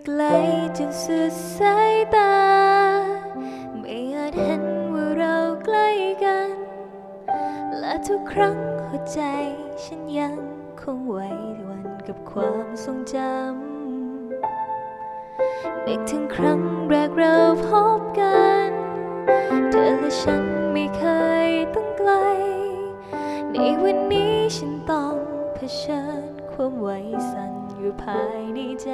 ไกลจนสุดสายตาไม่อาจเห็นว่าเราใกล้กันและทุกครั้งหัวใจฉันยังคงไหวหวั่นกับความทรงจำนึกถึงครั้งแรกเราพบกันเธอและฉันไม่เคยต้องไกลในวันนี้ฉันต้องเผชิญความไหวสั่นอยู่ภายในใจ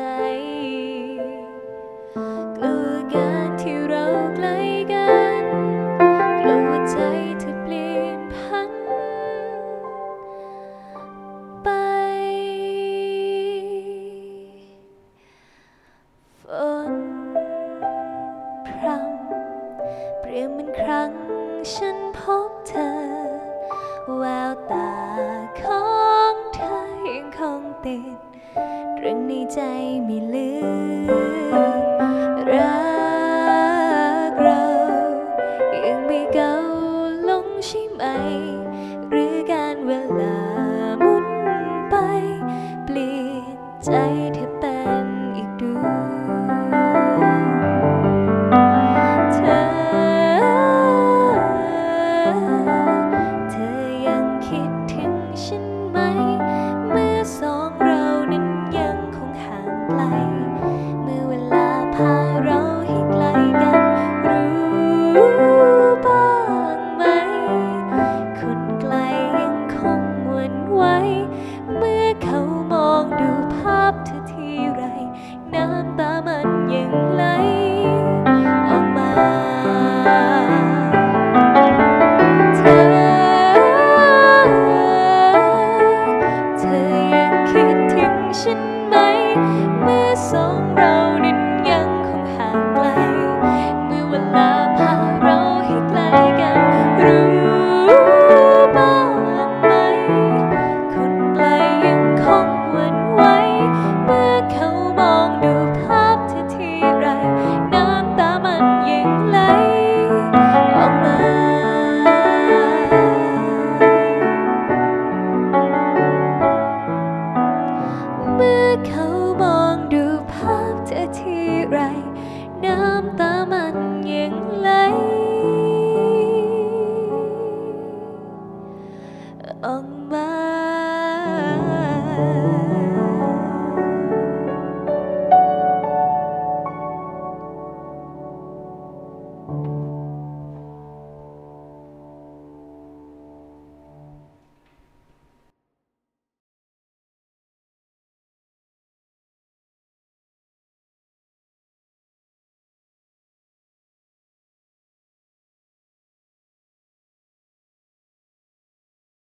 กลัวการที่เราใกล้กันกลัวใจเธอเปลี่ยนพันไปฝนพรำเปรียบเหมือนครั้งฉันพบเธอแววตาของเธอยังคงติดเรื่องในใจไม่ลืมรักเรายังไม่เก่าลงใช่ไหมหรือการเวลาหมุนไปเปลี่ยนใจเธอเป็นอีกดูเธอยังคิดถึงฉันไหมเมื่อสองเรานั้นยังคงห่างไกลเมื่อเวลาพาเราให้ไกลกันรู้บ้างไหมคนไกลยังคงหวั่นไหวเมื่อเขามองดูภาพเธอทีไรน้ำตามันยังไหลออกมาเธอยังคิดถึงฉันไหมเมื่อสองเรานั้นยังคงห่างไกลเมื่อเวลาพาเราให้ไกลกันรู้บ้างไหมคนไกลยังคงหวั่นไหวเมื่อเขามองดูภาพเธอทีไรน้ำตามันยังไหลออกมาเมื่อเขามองดูภาพเธอทีไรน้ำตามันยังไหลออกมา